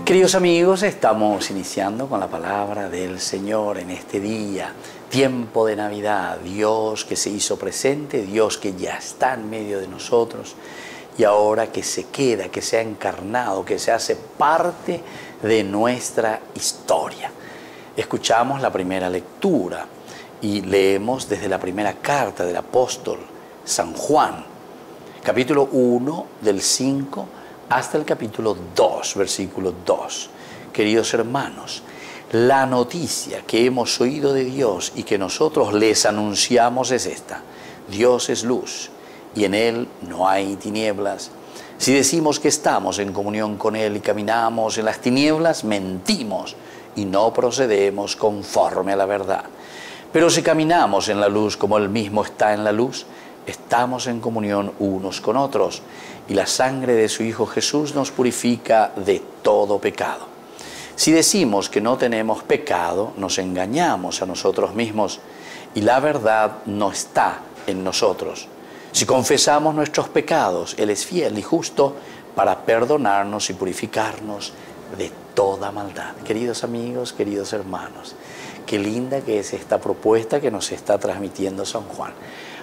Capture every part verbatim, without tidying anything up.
Queridos amigos, estamos iniciando con la palabra del Señor en este día, tiempo de Navidad, Dios que se hizo presente, Dios que ya está en medio de nosotros y ahora que se queda, que se ha encarnado, que se hace parte de nuestra historia. Escuchamos la primera lectura y leemos desde la primera carta del apóstol San Juan, capítulo uno del cinco hasta el capítulo dos, versículo dos. Queridos hermanos, la noticia que hemos oído de Dios y que nosotros les anunciamos es esta: Dios es luz y en Él no hay tinieblas. Si decimos que estamos en comunión con Él y caminamos en las tinieblas, mentimos y no procedemos conforme a la verdad. Pero si caminamos en la luz como Él mismo está en la luz, estamos en comunión unos con otros, y la sangre de su Hijo Jesús nos purifica de todo pecado. Si decimos que no tenemos pecado, nos engañamos a nosotros mismos, y la verdad no está en nosotros. Si confesamos nuestros pecados, Él es fiel y justo para perdonarnos y purificarnos de toda maldad. Queridos amigos, queridos hermanos, qué linda que es esta propuesta que nos está transmitiendo San Juan.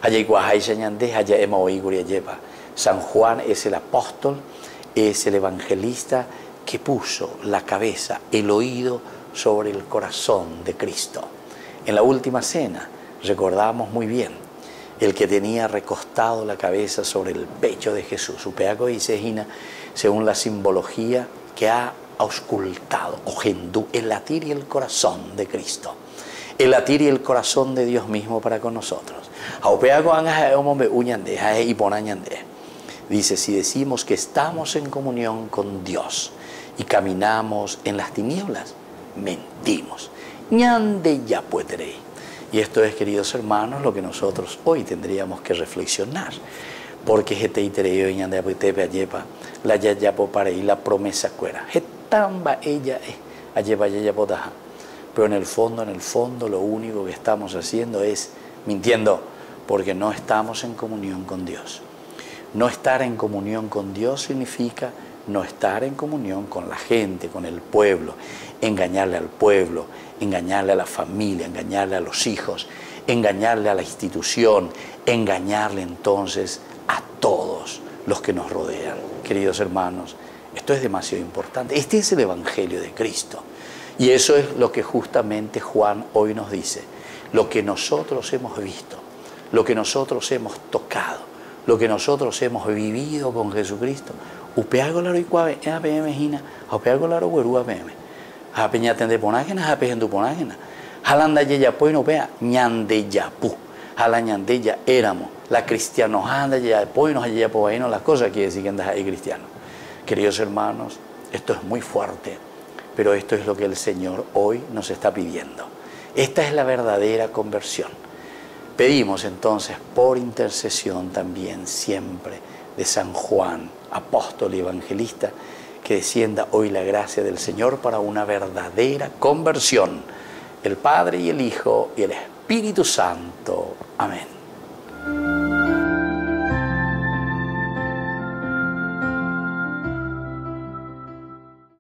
San Juan es el apóstol, es el evangelista que puso la cabeza, el oído sobre el corazón de Cristo. En la última cena recordamos muy bien el que tenía recostado la cabeza sobre el pecho de Jesús. Upeaco dice Gina, según la simbología que ha auscultado, ojendu, el latir y el corazón de Cristo, el latir y el corazón de Dios mismo para con nosotros. Dice, si decimos que estamos en comunión con Dios y caminamos en las tinieblas, mentimos. Y esto es, queridos hermanos, lo que nosotros hoy tendríamos que reflexionar. Porque la yayapo para y la promesa cuera. Ella Pero en el fondo, en el fondo, lo único que estamos haciendo es mintiendo, porque no estamos en comunión con Dios. No estar en comunión con Dios significa no estar en comunión con la gente, con el pueblo, engañarle al pueblo, engañarle a la familia, engañarle a los hijos, engañarle a la institución, engañarle entonces a todos los que nos rodean. Queridos hermanos, esto es demasiado importante. Este es el Evangelio de Cristo. Y eso es lo que justamente Juan hoy nos dice. Lo que nosotros hemos visto, lo que nosotros hemos tocado, lo que nosotros hemos vivido con Jesucristo. Upeago la roicua A P M Gina, upeago la roguerú A P M. A peña tende ponágena, a pejendu ponágena. Jalanda yeya pues no pea, ñande yapu. Jala ñande ya éramos. La cristianos anda ya pues no haya po ahí no las cosas quiere decir que andas ahí cristiano. Queridos hermanos, esto es muy fuerte, pero esto es lo que el Señor hoy nos está pidiendo. Esta es la verdadera conversión. Pedimos entonces por intercesión también siempre de San Juan, apóstol y evangelista, que descienda hoy la gracia del Señor para una verdadera conversión. El Padre y el Hijo y el Espíritu Santo. Amén.